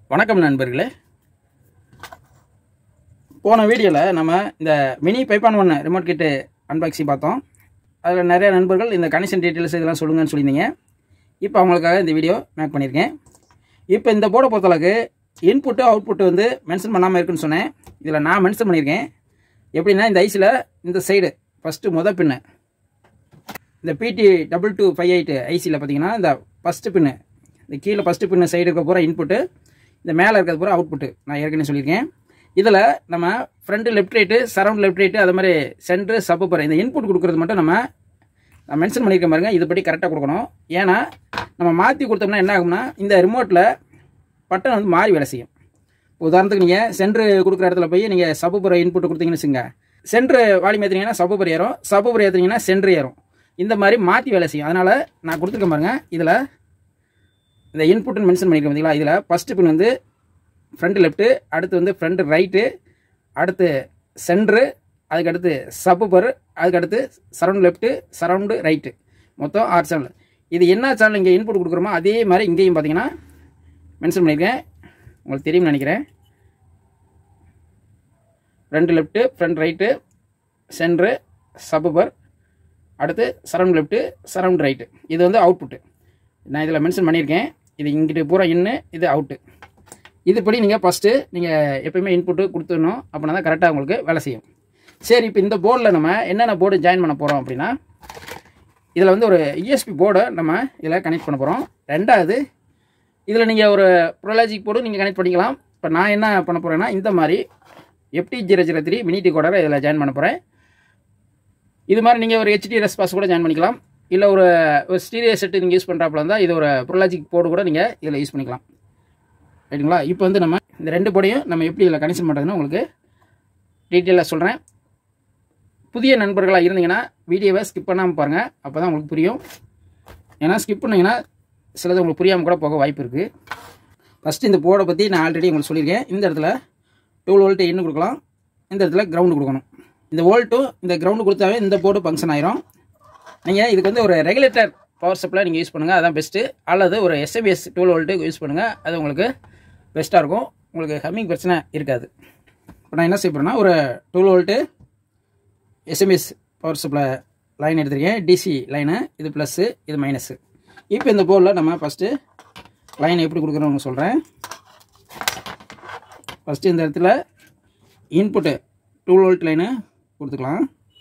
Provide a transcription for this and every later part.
வணக்கம் நண்பர்களே. போன வீடியோவில் நம்ம இந்த மினி பைப்பான் ஒன்று ரிமோட் கிட்டு அன்பாக்சிங் பார்த்தோம். அதில் நிறைய நண்பர்கள் இந்த கனெக்ஷன் டீட்டெயில்ஸ் இதெல்லாம் சொல்லுங்கன்னு சொல்லியிருந்தீங்க. இப்போ அவங்களுக்காக இந்த வீடியோ மேக் பண்ணியிருக்கேன். இப்போ இந்த போர்டை பொறுத்தளவுக்கு இன்புட்டு அவுட்புட்டு வந்து மென்ஷன் பண்ணாமல் இருக்குன்னு சொன்னேன். இதில் நான் மென்ஷன் பண்ணியிருக்கேன். எப்படின்னா இந்த ஐசியில் இந்த சைடு ஃபஸ்ட்டு மொதல் பின்னு இந்த PT2258 ஐசியில் பார்த்தீங்கன்னா இந்த ஃபஸ்ட்டு பின்னு இந்த கீழே ஃபஸ்ட்டு பின்னு சைடு இருக்க பூரா இன்புட்டு, இந்த மேலே இருக்கிறது பூரா அவுட்புட்டு நான் ஏற்கனவே சொல்லியிருக்கேன். இதில் நம்ம front left right, surround left right, அது மாதிரி சென்ட்ரு சப்பர் இந்த இன்புட் கொடுக்குறது மட்டும் நான் மென்ஷன் பண்ணியிருக்க பாருங்க. இதுபடி கரெக்டாக கொடுக்கணும். ஏன்னா நம்ம மாற்றி கொடுத்தோம்னா என்ன ஆகும்னா இந்த ரிமோட்டில் பட்டன் வந்து மாறி வேலை செய்யும். உதாரணத்துக்கு நீங்கள் சென்ட்ரு கொடுக்குற இடத்துல போய் நீங்கள் சப்பர் இன்புட் கொடுத்தீங்கன்னு வச்சுங்க, சென்ட்ரு வால்யூம் ஏற்றுனீங்கன்னா சப்பர் ஏறும், சப்பர் ஏற்றுனீங்கன்னா சென்ட்ரு ஏறும். இந்த மாதிரி மாற்றி வேலை செய்யும். அதனால் நான் கொடுத்துருக்க பாருங்க. இதில் இந்த இன்புட்னு மென்ஷன் பண்ணியிருக்கேன் பார்த்தீங்களா. இதில் ஃபஸ்ட்டு பின் வந்து ஃப்ரண்ட் லெஃப்ட்டு, அடுத்து வந்து ஃப்ரண்ட் ரைட்டு, அடுத்து சென்ட்ரு, அதுக்கடுத்து சப்பர், அதுக்கடுத்து சரவுண்ட் லெஃப்ட்டு, சரவுண்டு ரைட்டு, மொத்தம் 6 சேனல். இது என்ன சேனல் இங்கே இன்புட் கொடுக்குறோமோ அதே மாதிரி இங்கேயும் பார்த்தீங்கன்னா மென்ஷன் பண்ணியிருக்கேன். உங்களுக்கு தெரியும்னு நினைக்கிறேன். Front left, front right, centre, சப்பர், அடுத்து சரவுண்ட் லெஃப்ட்டு, சரவுண்ட் ரைட்டு. இது வந்து அவுட்புட்டு நான் இதில் மென்ஷன் பண்ணியிருக்கேன். இது இங்கிட்டு பூரா இன்னு, இது அவுட்டு. இதுபடி நீங்கள் ஃபஸ்ட்டு நீங்கள் எப்போயுமே இன்புட்டு கொடுத்துடணும். அப்படின்னா தான் கரெக்டாக உங்களுக்கு வேலை செய்யும். சரி, இப்போ இந்த போர்டில் நம்ம என்னென்ன போர்டு ஜாயின் பண்ண போகிறோம் அப்படின்னா, இதில் வந்து ஒரு ESP போர்டை நம்ம இதில் கனெக்ட் பண்ண போகிறோம். ரெண்டாவது, இதில் நீங்கள் ஒரு ப்ரோலாஜிக் போர்டு நீங்கள் கனெக்ட் பண்ணிக்கலாம். இப்போ நான் என்ன பண்ண போகிறேன்னா, இந்த மாதிரி FT003 மினி டிகோடரை இதில் ஜாயின் பண்ண போகிறேன். இது மாதிரி நீங்கள் ஒரு HD ரெஸ்பாஸ் கூட ஜாயின் பண்ணிக்கலாம். இல்லை ஒரு ஸ்டீரியோ செட்டு நீங்கள் யூஸ் பண்ணுறாப்புல இருந்தால் இது ஒரு ப்ரோலாஜிக் போர்டு கூட நீங்கள் இதில் யூஸ் பண்ணிக்கலாம். ரைட்டுங்களா? இப்போ வந்து நம்ம இந்த ரெண்டு போர்டையும் நம்ம எப்படி இதில் கனெக்ஷன் பண்ணுறதுன்னு உங்களுக்கு டீட்டெயிலாக சொல்கிறேன். புதிய நண்பர்களாக இருந்தீங்கன்னா வீடியோவை ஸ்கிப் பண்ணாமல் பாருங்கள். அப்போ தான் உங்களுக்கு புரியும். ஏன்னா ஸ்கிப் பண்ணிங்கன்னா சிலது உங்களுக்கு புரியாமல் கூட போக வாய்ப்பு இருக்குது. ஃபஸ்ட்டு இந்த போர்டை பற்றி நான் ஆல்ரெடி உங்களுக்கு சொல்லியிருக்கேன். இந்த இடத்துல 12 வோல்ட்டு இன்னும் கொடுக்கலாம், இந்த இடத்துல கிரவுண்டு கொடுக்கணும். இந்த வோல்ட்டும் இந்த கிரவுண்டு கொடுத்தாவே இந்த போர்டு ஃபங்க்ஷன் ஆயிரும். நீங்கள் இதுக்கு வந்து ஒரு ரெகுலேட்டர் பவர் சப்ளை நீங்கள் யூஸ் பண்ணுங்கள், அதுதான் பெஸ்ட்டு. அல்லது ஒரு SMS 12 வோல்ட்டு யூஸ் பண்ணுங்கள், அது உங்களுக்கு பெஸ்ட்டாக இருக்கும். உங்களுக்கு ஹம்மிங் பிரச்சனை இருக்காது. இப்போ நான் என்ன செய்ய போகிறேன்னா, ஒரு 12 volt SMS power supply line எடுத்திருக்கேன். DC லைனு, இது ப்ளஸ்ஸு, இது மைனஸு. இப்போ இந்த போர்டில் நம்ம ஃபஸ்ட்டு லைன் எப்படி கொடுக்குறோம்னு சொல்கிறேன். ஃபஸ்ட்டு இந்த இடத்துல இன்புட்டு 12 வோல்ட் லைனு கொடுத்துக்கலாம்.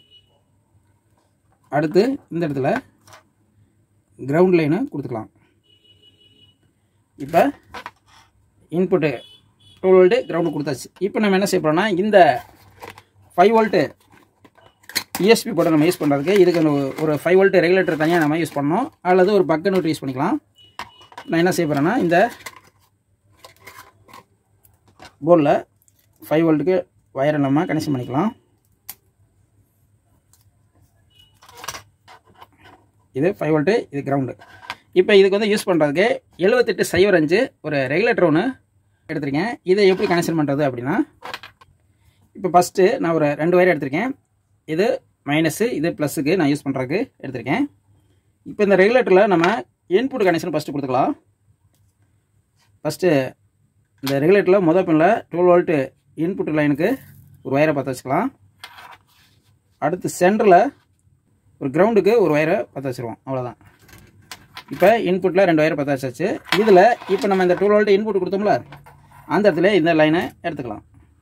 அடுத்து இந்த இடத்துல கிரவுண்ட் லைனு கொடுத்துக்கலாம். இப்போ இன்புட்டு 12 வோல்ட்டு கிரவுண்டு கொடுத்தாச்சு. இப்போ நம்ம என்ன செய்ய போகிறோம்னா, இந்த 5 வோல்ட்டு ESP போர்டை நம்ம யூஸ் பண்ணுறதுக்கு இதுக்கு ஒரு 5 வோல்ட்டு ரெகுலேட்டர் தனியாக நம்ம யூஸ் பண்ணணும். அல்லது ஒரு பக் கன்வெர்ட்டர் யூஸ் பண்ணிக்கலாம். நான் என்ன செய்ய போகிறேன்னா, இந்த போர்டில் 5 வோல்ட்டுக்கு வயரை நம்ம கனெக்ஷன் பண்ணிக்கலாம். இது 5 வோல்ட்டு, இது கிரவுண்டு. இப்போ இதுக்கு வந்து யூஸ் பண்ணுறதுக்கு 7805 ஒரு ரெகுலேட்டர் ஒன்று எடுத்திருக்கேன். இதை எப்படி கனெக்ஷன் பண்ணுறது அப்படின்னா, இப்போ ஃபஸ்ட்டு நான் ஒரு 2 வயர் எடுத்திருக்கேன். இது மைனஸு, இது ப்ளஸுக்கு நான் யூஸ் பண்ணுறதுக்கு எடுத்திருக்கேன். இப்போ இந்த ரெகுலேட்டரில் நம்ம இன்புட் கனெக்ஷன் ஃபஸ்ட்டு கொடுத்துக்கலாம். ஃபஸ்ட்டு இந்த ரெகுலேட்டரில் மொதல் பின்னில் 12 வோல்ட்டு இன்புட் லைனுக்கு ஒரு வயரை பற்ற வச்சுக்கலாம். அடுத்து சென்டரில் ஒரு கிரவுண்டுக்கு ஒரு வயரை பற்ற வச்சுருவோம். அவ்வளோதான். இப்போ இன்புட்டில் 2 வயரை பற்ற வச்சாச்சு. இதில் இப்போ நம்ம இந்த 12 வோல்ட்டு இன்புட் கொடுத்தோம்ல, அந்த இடத்துல இந்த லைனை எடுத்துக்கலாம்.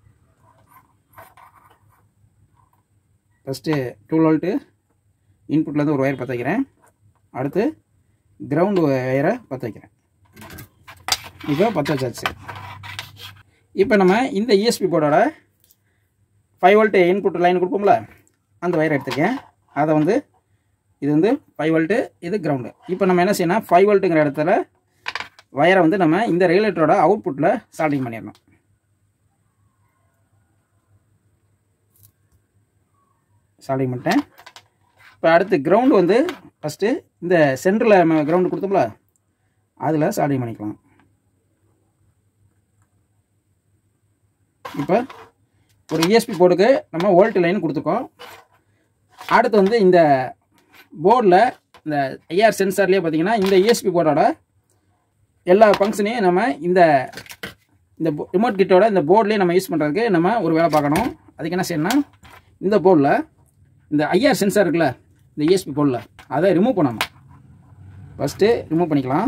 ஃபஸ்ட்டு 12 வோல்ட்டு இன்புட்லேருந்து ஒரு வயர் பற்ற வைக்கிறேன். அடுத்து கிரவுண்டு வயரை பற்ற வைக்கிறேன். இப்போ பற்ற வச்சாச்சு. இப்போ நம்ம இந்த ESP போர்டோட 5 வோல்ட்டு இன்புட் லைன் கொடுப்போம்ல, அந்த வயரை எடுத்துருக்கேன். அதை வந்து இது வந்து 5 வோல்ட்டு, இது கிரவுண்டு. இப்போ நம்ம என்ன செய்யணும், 5 வோல்ட்டுங்கிற இடத்துல வயரை வந்து நம்ம இந்த ரெகுலேட்டரோட அவுட்புட்டில் சால்டிங் பண்ணிடணும். சால்டிங் பண்ணிட்டேன். இப்போ அடுத்து கிரவுண்டு வந்து ஃபஸ்ட்டு இந்த சென்டரில் நம்ம கிரவுண்டு கொடுத்தோம்ல, அதில் சால்டிங் பண்ணிக்கலாம். இப்போ ஒரு ESP போர்டுக்கு நம்ம வோல்ட் லைன் கொடுத்துருக்கோம். அடுத்து வந்து இந்த போர்டில் இந்த IR சென்சார்லேயே பார்த்தீங்கன்னா இந்த ESP போர்டோட எல்லா ஃபங்க்ஷனையும் நம்ம இந்த இந்த ரிமோட் கிட்டோட இந்த போர்ட்லேயே நம்ம யூஸ் பண்ணுறதுக்கு நம்ம ஒரு வேலை பார்க்கணும். அதுக்கு என்ன செய்யணும்னா, இந்த போர்டில் இந்த ஐஆர் சென்சார் இருக்குல்ல, இந்த யூஎஸ்பி போர்டில் அதை ரிமூவ் பண்ணணும். ஃபஸ்ட்டு ரிமூவ் பண்ணிக்கலாம்.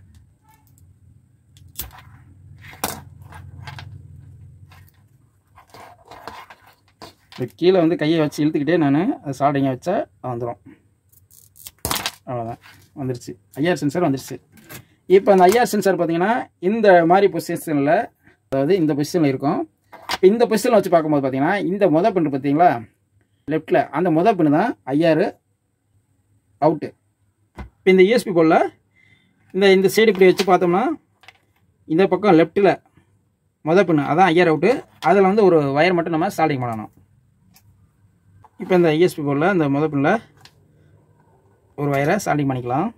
கீழே வந்து கையை வச்சு இழுத்துக்கிட்டே நான் அதை சால்டிங்கை வச்சா வந்துடும். அவ்வளோதான், வந்துருச்சு. ஐஆர் சென்சார் வந்துருச்சு. இப்போ அந்த ஐஆர் சென்சார் பார்த்தீங்கன்னா இந்த மாதிரி பொசிஷனில், அதாவது இந்த பொசிஷனில் இருக்கும். இப்போ இந்த பொசிஷனில் வச்சு பார்க்கும்போது பார்த்தீங்கன்னா இந்த மொதல் பின்னு பார்த்தீங்களா லெஃப்ட்டில், அந்த மொதல் பின்னு தான் ஐஆர் அவுட்டு. இப்போ இந்த யூஎஸ்பி போர்டில் இந்த சைடு இப்படி வச்சு பார்த்தோம்னா இந்த பக்கம் லெஃப்ட்டில் மொதல் பின்னு அதான் ஐஆர் அவுட்டு. அதில் வந்து ஒரு வயர் மட்டும் நம்ம சால்டிங் பண்ணணும். இப்போ இந்த யூஎஸ்பி போர்டில் இந்த மொதல் பின்னில் ஒரு வயரை சால்டிங் பண்ணிக்கலாம்.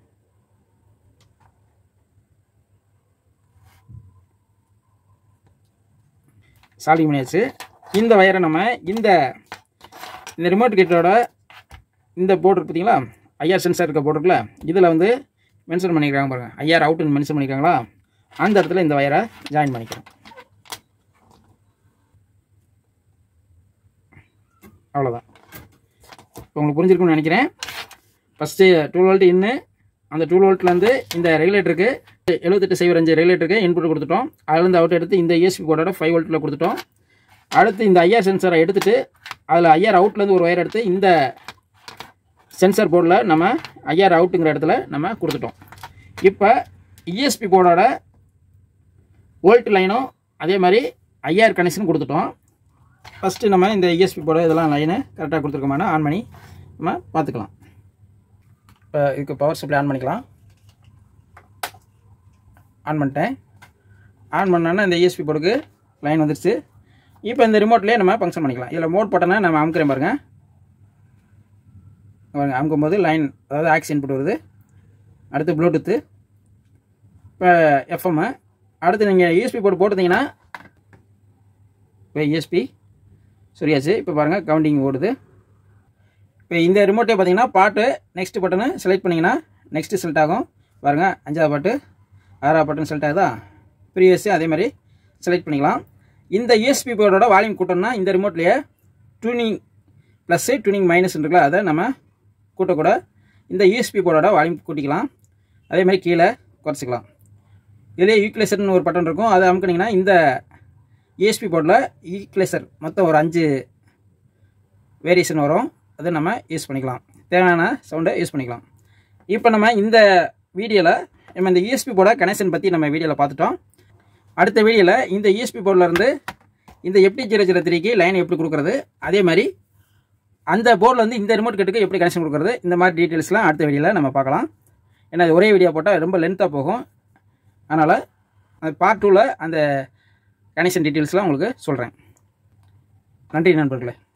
சால்டிங் பண்ணியாச்சு. இந்த வயரை நம்ம இந்த ரிமோட் கிட்டோட இந்த போர்டு பார்த்தீங்களா, ஐஆர் சென்சார் இருக்க போர்டு இருக்குல்ல, இதில் வந்து மென்ஷன் பண்ணிக்கிறாங்க பாருங்கள், ஐஆர் அவுட்டுன்னு மென்ஷன் பண்ணிக்கிறாங்களா, அந்த இடத்துல இந்த வயரை ஜாயின் பண்ணிக்கிறோம். அவ்வளோதான். இப்போ உங்களுக்கு புரிஞ்சிருக்குன்னு நினைக்கிறேன். ஃபஸ்ட்டு 12 வோல்ட் இன்னு, அந்த 12 வோல்ட்லேருந்து இந்த ரெகுலேட்டருக்கு 7805 ரெகுலேட்டருக்கு இன்புட் கொடுத்துட்டோம். அதுலேருந்து அவுட் எடுத்து இந்த யூஎஸ்பி போர்டோட 5 வோல்ட்டில் கொடுத்துட்டோம். அடுத்து இந்த ஐஆர் சென்சாரை எடுத்துகிட்டு அதில் ஐஆர் அவுட்லேருந்து ஒரு ஒயர் எடுத்து இந்த சென்சார் போர்டில் நம்ம ஐஆர் அவுட்டுங்கிற இடத்துல நம்ம கொடுத்துட்டோம். இப்போ யூஎஸ்பி போர்டோட வோல்ட் லைனும் அதே மாதிரி ஐஆர் கனெக்ஷன் கொடுத்துட்டோம். ஃபஸ்ட்டு நம்ம இந்த யூஎஸ்பி போர்டு இதெல்லாம் லைனு கரெக்டாக கொடுத்துருக்கோமானா ஆன் பண்ணி நம்ம பார்த்துக்கலாம். இப்போ இதுக்கு பவர் சப்ளை ஆன் பண்ணிக்கலாம். ஆன் பண்ணிட்டேன். ஆன் பண்ணோன்னா இந்த யூஎஸ்பி போர்டுக்கு லைன் வந்துருச்சு. இப்போ இந்த ரிமோட்லேயே நம்ம ஃபங்க்ஷன் பண்ணிக்கலாம். இதில் மோட் பட்டனை நம்ம அமுக்கிறேன் பாருங்கள். அமுக்கும்போது லைன், அதாவது ஆக்ஸ் இன்புட் வருது. அடுத்து ப்ளூடூத்து, இப்போ எஃப்எம்மு. அடுத்து நீங்கள் யூஎஸ்பி போர்டு போட்டுருந்தீங்கன்னா இப்போ யூஎஸ்பி சரியாச்சு. இப்போ பாருங்கள் கவுண்டிங் ஓடுது. இப்போ இந்த ரிமோட்டே பார்த்தீங்கன்னா பாட்டு நெக்ஸ்ட் பட்டனு செலக்ட் பண்ணிங்கன்னா நெக்ஸ்ட்டு செலக்ட் ஆகும். பாருங்கள் 5ஆவது பாட்டு 6ஆவது பட்டன் செலக்ட் ஆகுதா. ப்ரீவியஸு அதே மாதிரி செலக்ட் பண்ணிக்கலாம். இந்த யூஎஸ்பி போர்டோட வால்யூம் கூட்டணும்னா இந்த ரிமோட்லேயே டியூனிங் ப்ளஸ்ஸு டியூனிங் மைனஸ் இருக்குல்ல, அதை நம்ம கூட்டக்கூட இந்த யூஎஸ்பி போர்டோட வால்யூம் கூட்டிக்கலாம். அதே மாதிரி கீழே குறைச்சிக்கலாம். இதிலே ஈக்குவலைசர்னு ஒரு பட்டன் இருக்கும், அதை அமுக்குனிங்கன்னா இந்த யூஎஸ்பி போர்டில் ஈக்குவலைசர் மொத்தம் ஒரு 5 வேரியேஷன் வரும். அதை நம்ம யூஸ் பண்ணிக்கலாம். தேவையான சவுண்டை யூஸ் பண்ணிக்கலாம். இப்போ நம்ம இந்த வீடியோவில் நம்ம இந்த யூஎஸ்பி போர்டை கனெக்ஷன் பற்றி நம்ம வீடியோவில் பார்த்துட்டோம். அடுத்த வீடியோவில் இந்த யூஎஸ்பி போர்டிலேருந்து இந்த FT003க்கு லைன் எப்படி கொடுக்குறது, அதே மாதிரி அந்த போர்டில் வந்து இந்த ரிமோட் கிட்டுக்கு எப்படி கனெக்ஷன் கொடுக்குறது, இந்த மாதிரி டீட்டெயில்ஸ்லாம் அடுத்த வீடியோவில் நம்ம பார்க்கலாம். ஏன்னா அது ஒரே வீடியோ போட்டால் ரொம்ப லென்த்தாக போகும். அதனால் அந்த பார்ட் 2ல் அந்த கனெக்ஷன் டீட்டெயில்ஸ்லாம் உங்களுக்கு சொல்கிறேன். நன்றி நண்பர்களே.